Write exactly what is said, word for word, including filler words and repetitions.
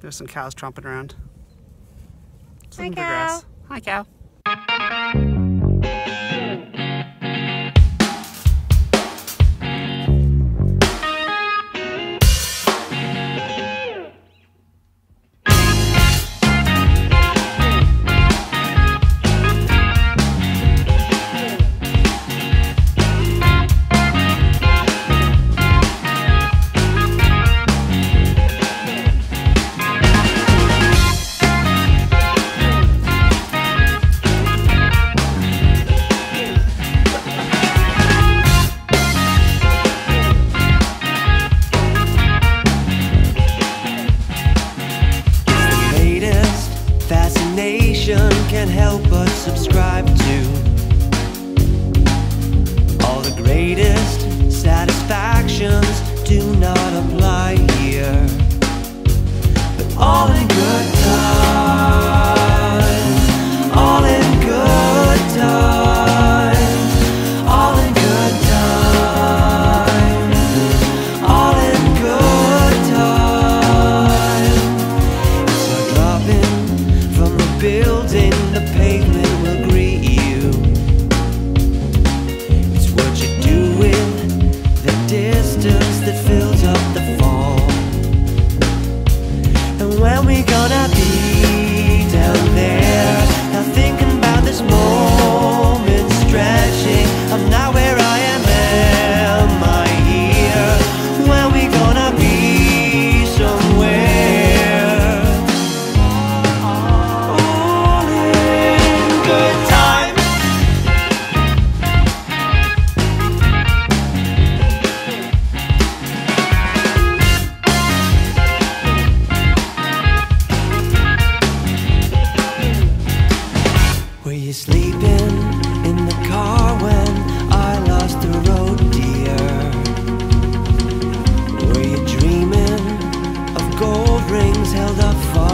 There's some cows tromping around. Just Hi, looking for cow. grass. Hi, cow. Can't help but subscribe to all the greatest satisfactions do not apply here, but all in good time, all in good time, all in good time, all in good time. It's like dropping from the building, the pavement will greet you. It's what you do with the distance that fills up the fall. And when we gonna be down there? Now thinking about this moment, stretching. I'm not where I am, am I here? When we gonna be somewhere? Were you sleeping in the car when I lost the road, dear? Were you dreaming of gold rings held up far?